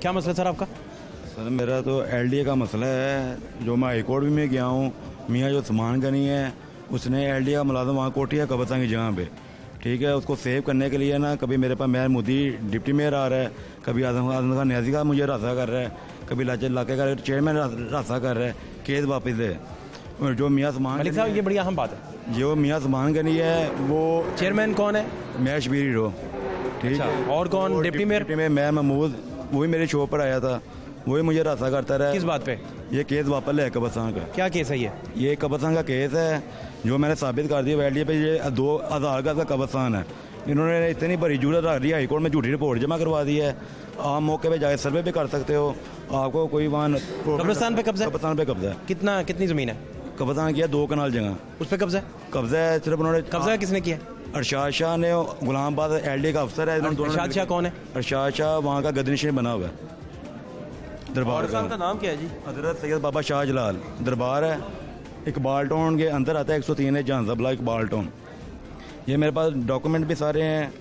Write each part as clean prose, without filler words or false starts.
क्या मसला सर आपका? सर मेरा तो LDA का मसला है। जो मैं हाई कोर्ट भी में गया हूँ, मियाँ जो सामान गनी है उसने LDA का मुलाजम वहाँ कोठी है कब्रिस्तान की जगह पे, ठीक है। उसको सेव करने के लिए ना कभी मेरे पास मेयर मोदी डिप्टी मेयर आ रहा है, कभी आजम खान न्याजी का मुझे रास्ता कर रहा है, कभी इलाके का चेयरमैन रास्ता कर रहा है, केस वापस है। और जो मियाँ सामान मलिक साहब ये बड़ी अहम बात है, जो मियाँ सामान गनी है वो चेयरमैन कौन है? मेयर शबीर हीरो, ठीक है। और कौन? Deputy mayor? मेयर महमूद, वो भी मेरे शो पर आया था, वही मुझे रास्ता करता रहा। किस बात पे? ये केस वापस है कब्रिस्तान का। क्या केस है ये कब्रिस्तान का केस है जो मैंने साबित कर दिया LDA पे। ये 2000 का कब्रिस्तान है। इन्होंने इतनी बड़ी जरूरत रख दी, हाईकोर्ट में झूठी रिपोर्ट जमा करवा दी है। आप मौके पे जाके सर्वे भी कर सकते हो, आपको कोई वहाँ कब्रिस्तान पे कब्जा? कब्रिस्तान पे कब्जा है। कितनी जमीन है? कब्रिस्तान किया 2 कनाल जगह, उस पर कब्जा है सिर्फ उन्होंने। कब्जा किसने किया? अरशाद शाह ने, गुलामबाद LDA का अफसर है। अरशाद शाह कौन है? अरशाद शाह वहाँ का गदनशीन बना हुआ है। दरबार का नाम क्या है जी? हजरत सैयद बाबा शाह जलाल दरबार है। इकबाल टाउन के अंदर आता है, 103 है जहांजबला इकबाल टाउन। ये मेरे पास डॉक्यूमेंट भी सारे हैं।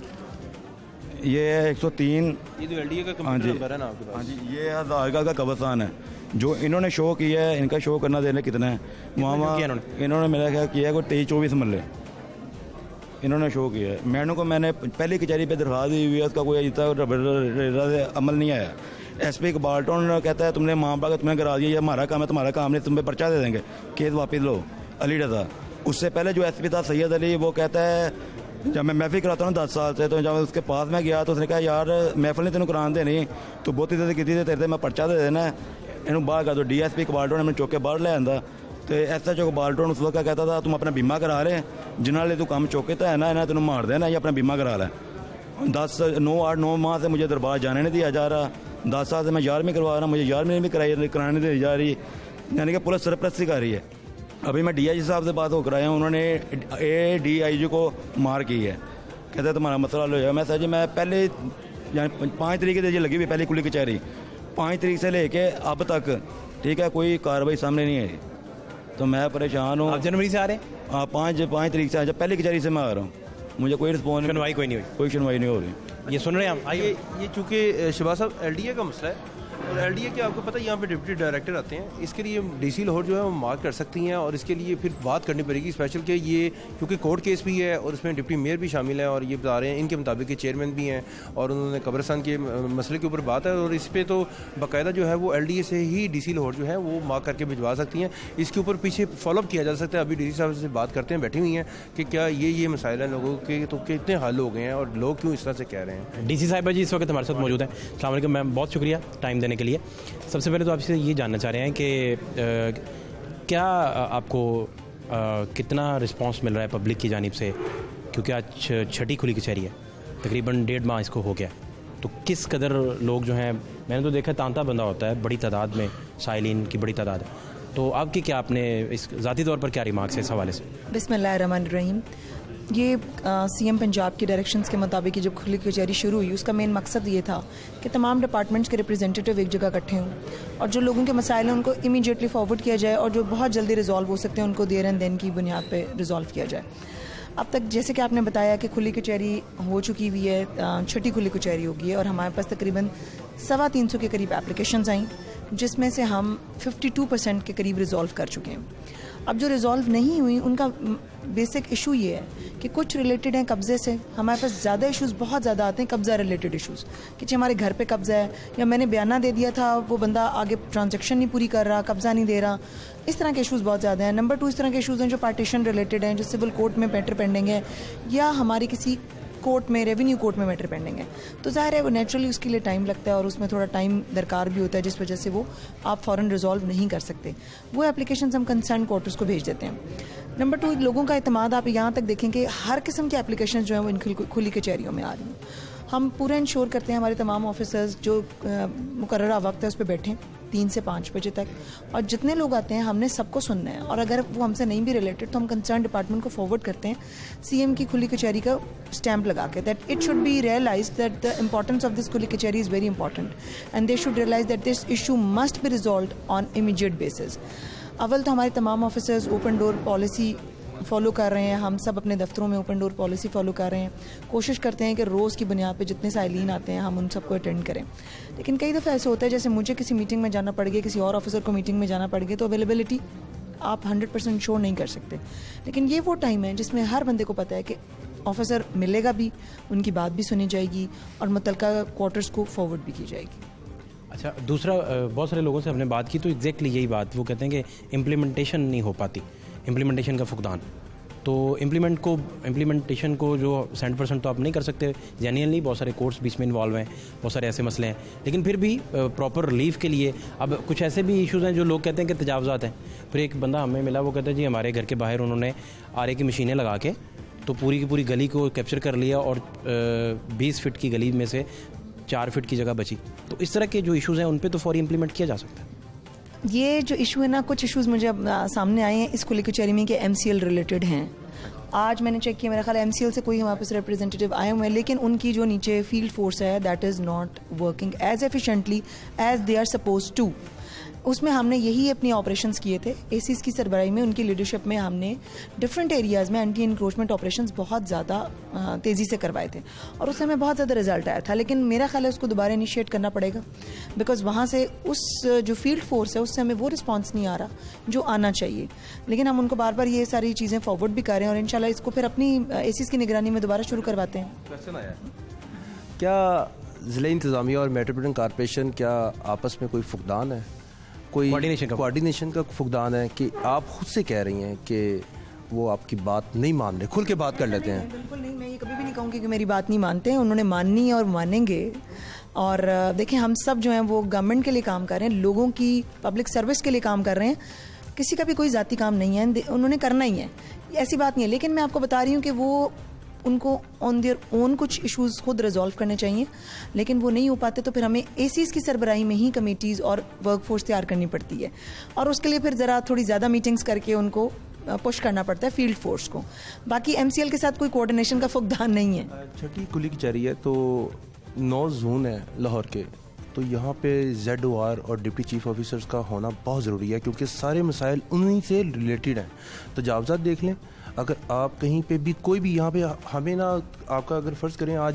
ये है 103। ये तो LDA का हाँ जी, नंबर है ना आपके पास? हाँ जी, ये हज़ारगा का कब्रिस्तान है जो इन्होंने शो किया है। इनका शो करना देने कितना है वहाँ इन्होंने मेरा क्या किया है, कोई 23-24 मरले इन्होंने शो किया है। मैंने पहली कचहरी पे दरख्वास्त दी हुई है, उसका कोई अमल नहीं आया। SP इकबाल टाउन कहता है तुमने माँ बाप तुम्हें करा दिया, ये हमारा काम है, तुम्हारा काम नहीं, तुम्हें पर्चा दे देंगे, केस वापस लो। अली रजा, उससे पहले जो SP था सैयद अली, वो कहता है जब मैं महफिल कराता हूँ 10 साल से, तो जब उसके पास में गया तो उसने कहा यार महफिल नहीं तेन करान देनी, तो बहुत ही की थी तेरे मैं पर्चा दे देना है, इन्होंने बाहर कर दो। DSP इकबाल टाउन ने चौक के बाहर ले आंदा, तो SHO इकबाल टाउन उस वक्त कहता था तुम अपना बीमा करा ले, जिन्होंने तू काम चौके तो है ना, इन्हें तेन मार देना, ये अपना बीमा करा ले। 9 माह से मुझे दरबार जाने नहीं दिया जा रहा। 10 साल से मैं 11वीं करवा रहा, मुझे 11वीं भी कराने दी जा रही, यानी कि पुलिस सरपरस्ती कर रही है। अभी मैं DIG साहब से बात होकर आया हूँ, उन्होंने ADIG को मार की है, कहते हैं तुम्हारा मसला हल हो जाएगा। मैं सर जी मैं पहले यानी 5 तरीके से लगी हुई पहली कुली कचहरी, 5 तरीक से लेके अब तक, ठीक है, कोई कार्रवाई सामने नहीं आई, तो मैं परेशान हूँ। आप जनवरी से आ रहे हैं? हाँ, 5 तरीक से, पहली कचहरी से मैं आ रहा हूँ, मुझे कोई रिस्पॉन्स, सुनवाई कोई नहीं हुई? कोई सुनवाई नहीं हो रही। ये सुन रहे हैं हम? ये चूँकि शहबाज साहब LDA का मसला है, और LDA के आपको पता है यहाँ पे डिप्टी डायरेक्टर आते हैं, इसके लिए DC लाहौर जो है वो मार्क कर सकती हैं, और इसके लिए फिर बात करनी पड़ेगी स्पेशल के ये, क्योंकि कोर्ट केस भी है और उसमें डिप्टी मेयर भी शामिल है, और ये बता रहे हैं इनके मुताबिक चेयरमैन भी हैं, और उन्होंने कब्रिस्तान के मसले के ऊपर बात है, और इस पर तो बाकायदा जो है वो LDA से ही DC लाहौर जो है वो मार्क करके भिजवा सकती हैं। इसके ऊपर पीछे फॉलोअप किया जा सकता है। अभी DC साहब से बात करते हैं, बैठी हुई हैं कि क्या ये मसाइल हैं लोगों के, तो कितने हल हो गए हैं और लोग क्यों इस तरह से कह रहे हैं। DC साहिबा जी इस वक्त हमारे साथ मौजूद हैं। अस्सलाम वालेकुम मैम, बहुत शुक्रिया टाइम देने के लिए। सबसे पहले तो आपसे ये जानना चाह रहे हैं कि क्या आपको कितना रिस्पांस मिल रहा है पब्लिक की जानिब से, क्योंकि आज छठी खुली कचहरी है, तकरीबन 1.5 माह इसको हो गया, तो किस कदर लोग जो हैं, मैंने तो देखा तांता बंदा होता है बड़ी तादाद में, साइलिन की बड़ी तादाद है, तो आपकी क्या, आपने इस ज़ाती तौर पर क्या रिमार्क्स है इस हवाले से? बिस्मिल्लाहिर्रहमानिर्रहीम। ये CM पंजाब के डायरेक्शंस के मुताबिक जब खुली कचहरी शुरू हुई, उसका मेन मकसद ये था कि तमाम डिपार्टमेंट्स के रिप्रेजेंटेटिव एक जगह इकट्ठे हों और जो लोगों के मसाइल हैं उनको इमीडिएटली फॉरवर्ड किया जाए, और जो बहुत जल्दी रिजॉल्व हो सकते हैं उनको देर एंड दिन की बुनियाद पे रिजॉल्व किया जाए। अब तक जैसे कि आपने बताया कि खुली कचहरी हो चुकी हुई है, छठी खुली कचहरी होगी है, और हमारे पास तकरीबन 325 के करीब एप्लीकेशंस आई, जिसमें से हम 52% के करीब रिजॉल्व कर चुके हैं। अब जो रिजॉल्व नहीं हुई उनका बेसिक इशू ये है कि कुछ रिलेटेड हैं कब्ज़े से। हमारे पास ज़्यादा इश्यूज़ बहुत ज़्यादा आते हैं कब्ज़ा रिलेटेड इश्यूज़, कि जी हमारे घर पे कब्ज़ा है, या मैंने बयाना दे दिया था, वो बंदा आगे ट्रांजैक्शन नहीं पूरी कर रहा, कब्ज़ा नहीं दे रहा, इस तरह के इश्यूज़ बहुत ज़्यादा हैं। नंबर 2 इस तरह के इश्यूज़ हैं जो पार्टीशन रिलेटेड हैं, जो सिविल कोर्ट में मैटर पेंडिंग है, या हमारी किसी कोर्ट में, रेवेन्यू कोर्ट में मैटर पेंडिंग है, तो ज़ाहिर है वो नेचुरली उसके लिए टाइम लगता है और उसमें थोड़ा टाइम दरकार भी होता है, जिस वजह से वो आप फ़ौरन रिजॉल्व नहीं कर सकते। वो एप्लीकेशन हम कंसर्न कोर्ट्स को भेज देते हैं। नंबर 2 लोगों का एतमाद, आप यहाँ तक देखें कि हर किस्म की एप्लीकेशन जो है वो इन खुली कचहरियों में आ रही हैं। हम पूरा इंश्योर करते हैं हमारे तमाम ऑफिसर्स जो मुकर्ररा वक्त है उस पर बैठें 3 से 5 बजे तक, और जितने लोग आते हैं हमने सबको सुनना है, और अगर वो हमसे नहीं भी रिलेटेड तो हम कंसर्न डिपार्टमेंट को फॉरवर्ड करते हैं CM की खुली कचहरी का स्टैंप लगा के, that it should be realised that the importance of this खुली कचहरी is very important, and they should realise that this issue must be resolved on immediate basis. अव्वल तो हमारे तमाम officers open door policy follow कर रहे हैं, हम सब अपने दफ्तरों में ओपन डोर पॉलिसी फॉलो कर रहे हैं, कोशिश करते हैं कि रोज़ की बुनियाद पे जितने साइलिन आते हैं हम उन सबको अटेंड करें। लेकिन कई दफ़ा ऐसे होता है जैसे मुझे किसी मीटिंग में जाना पड़ गया, किसी और ऑफिसर को मीटिंग में जाना पड़ गया, तो अवेलेबिलिटी आप 100% श्योर नहीं कर सकते। लेकिन ये वो टाइम है जिसमें हर बंदे को पता है कि ऑफिसर मिलेगा भी, उनकी बात भी सुनी जाएगी और मुतल्लिका क्वार्टर्स को फॉरवर्ड भी की जाएगी। अच्छा, दूसरा बहुत सारे लोगों से हमने बात की तो एग्जैक्टली यही बात वो कहते हैं कि इम्प्लीमेंटेशन नहीं हो पाती, इम्प्लीमेंटेशन का फुकदान। तो इम्प्लीमेंटेशन को जो 100% तो आप नहीं कर सकते जेन्युइनली, बहुत सारे कोर्ट्स बीच में इन्वॉल्व हैं, बहुत सारे ऐसे मसले हैं, लेकिन फिर भी प्रॉपर रिलीफ के लिए अब कुछ ऐसे भी इश्यूज़ हैं जो लोग कहते हैं कि तजावज़ात हैं। फिर एक बंदा हमें मिला, वो कहता है जी हमारे घर के बाहर उन्होंने आरे की मशीनें लगा के तो पूरी की पूरी गली को कैप्चर कर लिया और 20 फीट की गली में से 4 फीट की जगह बची। तो इस तरह के जो इश्यूज़ हैं उन पे तो फौरी इम्प्लीमेंट किया जा सकता है। ये जो इशू है ना, कुछ इश्यूज़ मुझे सामने आए हैं इस कुली कचहरी में कि MCL रिलेटेड हैं। आज मैंने चेक किया, मेरा ख्याल MCL से कोई हमारे पास रिप्रेजेंटेटिव आए हुए हैं, लेकिन उनकी जो नीचे फील्ड फोर्स है that is not working as efficiently as they are suppose to. उसमें हमने यही अपनी ऑपरेशंस किए थे ACs की सरबराही में, उनकी लीडरशिप में हमने डिफरेंट एरियाज़ में एंटी इंक्रोचमेंट ऑपरेशंस बहुत ज़्यादा तेज़ी से करवाए थे और उससे हमें बहुत ज़्यादा रिजल्ट आया था। लेकिन मेरा ख्याल है उसको दोबारा इनिशिएट करना पड़ेगा, बिकॉज वहाँ से उस जो फील्ड फोर्स है उससे हमें वो रिस्पॉन्स नहीं आ रहा जो आना चाहिए। लेकिन हम उनको बार बार ये सारी चीज़ें फॉरवर्ड भी कर रहे हैं और इंशाल्लाह इसको फिर अपनी ACs की निगरानी में दोबारा शुरू करवाते हैं। क्वेश्चन आया, क्या ज़िला इंतज़ामिया और मेट्रोपॉलिटन कॉर्पोरेशन क्या आपस में कोई फुकदान है, कोई कोऑर्डिनेशन का फुकदान है कि आप खुद से कह रही हैं कि वो आपकी बात नहीं मान रहे, खुल के बात कर लेते हैं? बिल्कुल नहीं, मैं ये कभी भी नहीं कहूँगी कि मेरी बात नहीं मानते हैं, उन्होंने माननी है और मानेंगे। और देखें, हम सब जो हैं वो गवर्नमेंट के लिए काम कर रहे हैं, लोगों की पब्लिक सर्विस के लिए काम कर रहे हैं, किसी का भी कोई ज़ाती काम नहीं है, उन्होंने करना ही है, ऐसी बात नहीं है। लेकिन मैं आपको बता रही हूँ कि वो उनको ऑन देयर ओन कुछ इश्यूज़ खुद रिजॉल्व करने चाहिए, लेकिन वो नहीं हो पाते तो फिर हमें ACs की सरबराही में ही कमेटीज़ और वर्क फोर्स तैयार करनी पड़ती है और उसके लिए फिर ज़रा थोड़ी ज़्यादा मीटिंग्स करके उनको पुश करना पड़ता है फील्ड फोर्स को। बाकी MCL के साथ कोई कोऑर्डिनेशन का फुकदान नहीं है। छठी कुली कचहरी है तो 9 जोन है लाहौर के, तो यहाँ पे ZOR और डिप्टी चीफ ऑफिसर्स का होना बहुत ज़रूरी है क्योंकि सारे मसाइल उन्हीं से रिलेटेड हैं। तो जावज़ात देख लें, अगर आप कहीं पे भी कोई भी यहाँ पे हमें ना, आपका अगर फ़र्ज़ करें आज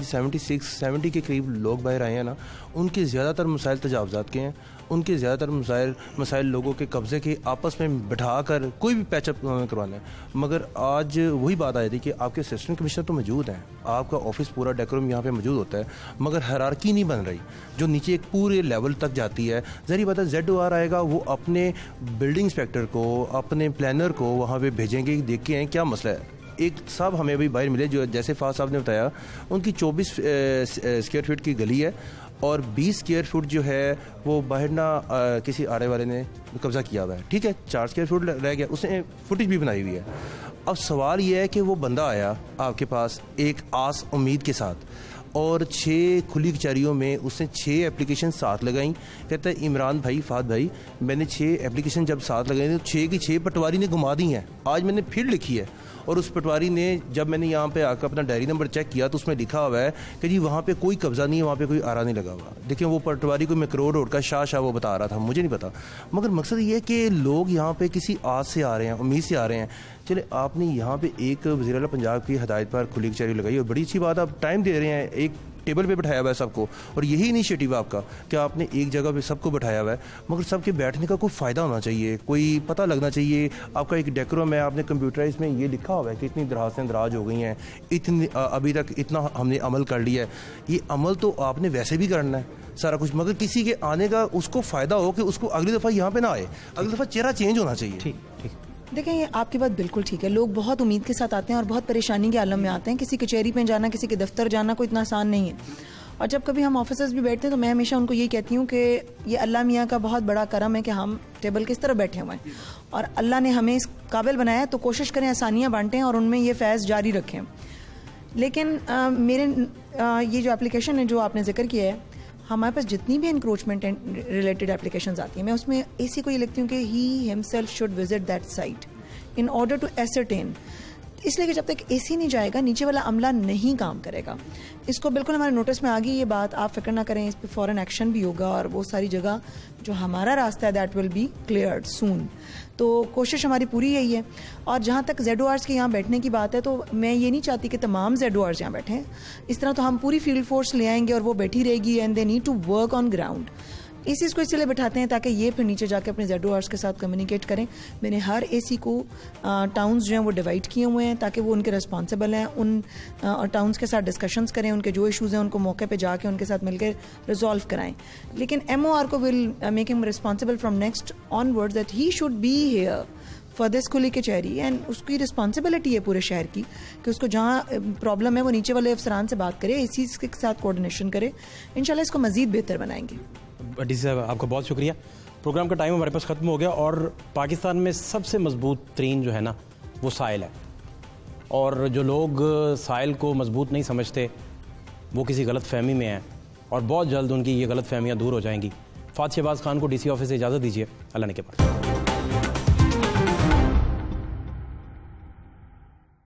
70 के करीब लोग बाहर आए हैं ना, उनके ज़्यादातर मसाइल तजावज़ात के हैं, उनके ज़्यादातर मसाइल लोगों के कब्ज़े के आपस में बिठा कर कोई भी पैचअप करवाना है। मगर आज वही बात आई थी कि आपके असिस्टेंट कमिश्नर तो मौजूद हैं, आपका ऑफिस पूरा डेकोरम यहाँ पे मौजूद होता है, मगर हायरार्की नहीं बन रही जो नीचे एक पूरे लेवल तक जाती है। ज़ाहिर बात है ZOR आएगा, वो अपने बिल्डिंग इंस्पेक्टर को, अपने प्लानर को वहाँ पर भेजेंगे, देख के हैं क्या मसला है। एक साहब हमें अभी बाहर मिले जो जैसे फाज साहब ने बताया, उनकी 24 स्क्वायर फीट की गली है और 20 स्क्वायर फुट जो है वो बाहर ना किसी आड़े वाले ने कब्जा किया हुआ है, ठीक है, 4 स्क्वायर फुट रह गया, उसने फुटेज भी बनाई हुई है। अब सवाल ये है कि वो बंदा आया आपके पास एक आस उम्मीद के साथ और 6 खुली कचहरियों में उसने 6 एप्लीकेशन साथ लगाई। कहता है इमरान भाई, फाद भाई, मैंने 6 एप्लीकेशन जब साथ लगाई तो 6 की 6 पटवारी ने घुमा दी हैं। आज मैंने फिर लिखी है और उस पटवारी ने, जब मैंने यहाँ पे आकर अपना डायरी नंबर चेक किया तो उसमें लिखा हुआ है कि जी वहाँ पे कोई कब्जा नहीं है, वहाँ पे कोई आरा नहीं लगा हुआ। देखिए वो पटवारी को मैक्रोड रोड का शाह वो बता रहा था, मुझे नहीं पता। मगर मकसद ये है कि लोग यहाँ पे किसी आस से आ रहे हैं, उम्मीद से आ रहे हैं। चले आपने यहाँ पे एक वज़ीर आला पंजाब की हदायत पर खुली कचहरी लगाई और बड़ी अच्छी बात, आप टाइम दे रहे हैं, एक टेबल पे बैठाया हुआ है सबको, और यही इनिशिएटिव आपका कि आपने एक जगह पे सबको बैठाया हुआ है। मगर सबके बैठने का कोई फ़ायदा होना चाहिए, कोई पता लगना चाहिए। आपका एक डेकोरम है, आपने कंप्यूटराइज में ये लिखा हुआ है कि इतनी दराज़ें दराज हो गई हैं, इतनी अभी तक इतना हमने अमल कर लिया है। ये अमल तो आपने वैसे भी करना है सारा कुछ, मगर किसी के आने का उसको फ़ायदा हो कि उसको अगली दफ़ा यहाँ पर ना आए, अगली दफ़ा चेहरा चेंज होना चाहिए। ठीक ठीक। देखें, ये आपकी बात बिल्कुल ठीक है, लोग बहुत उम्मीद के साथ आते हैं और बहुत परेशानी के आलम में आते हैं। किसी कचहरी पे जाना, किसी के दफ्तर जाना कोई इतना आसान नहीं है। और जब कभी हम ऑफिसर्स भी बैठते हैं तो मैं हमेशा उनको यही कहती हूँ कि ये अल्लाह मियाँ का बहुत बड़ा करम है कि हम टेबल किस तरह बैठे हुए हैं और अल्लाह ने हमें इस काबिल बनाया है, तो कोशिश करें आसानियाँ बांटें और उनमें ये फैज़ जारी रखें। लेकिन ये जो एप्लीकेशन है जो आपने जिक्र किया है, हमारे पास जितनी भी इंक्रोचमेंट रिलेटेड एप्लीकेशंस आती हैं, मैं उसमें इसी को ये लिखती हूँ कि he himself should visit that site in order to ascertain इसलिए कि जब तक एसी नहीं जाएगा नीचे वाला अमला नहीं काम करेगा। इसको बिल्कुल हमारे नोटिस में आ गई ये बात, आप फिक्र ना करें, इस पर फॉरेन एक्शन भी होगा और वो सारी जगह जो हमारा रास्ता है that will be cleared soon. तो कोशिश हमारी पूरी यही है। और जहाँ तक ZORs के यहाँ बैठने की बात है तो मैं ये नहीं चाहती कि तमाम ZORs यहाँ बैठें। इस तरह तो हम पूरी फील्ड फोर्स ले आएंगे और वो बैठी रहेगी and they need to work on ground. इस चीज़ को इसलिए बैठाते हैं ताकि ये फिर नीचे जाके अपने ZORs के साथ कम्युनिकेट करें। मैंने हर AC को टाउन्स जो हैं वो डिवाइड किए हुए हैं ताकि वो उनके रिस्पॉन्सिबल हैं, उन टाउन्स के साथ डिस्कशंस करें, उनके जो इशूज़ हैं उनको मौके पे जाके उनके साथ मिलकर रिजॉल्व कराएं। लेकिन MOR को will make him responsible from next onwards that he should be here for this खुली कचहरी एंड उसकी रिस्पॉन्सिबिलिटी है पूरे शहर की कि उसको जहाँ प्रॉब्लम है वो नीचे वाले अफसरान से बात करे, ACs के साथ कोऑर्डिनेशन करे। इंशाल्लाह इसको मज़ीद बेहतर बनाएंगे। डी साहब आपका बहुत शुक्रिया। प्रोग्राम का टाइम हमारे पास ख़त्म हो गया और पाकिस्तान में सबसे मजबूत तरीन जो है ना वो साहिल है, और जो लोग साहिल को मजबूत नहीं समझते वो किसी गलत फहमी में हैं और बहुत जल्द उनकी ये गलत फहमियाँ दूर हो जाएंगी। फात शहबाज खान को DC ऑफिस से इजाज़त दीजिए। अल्लाह ने के पास।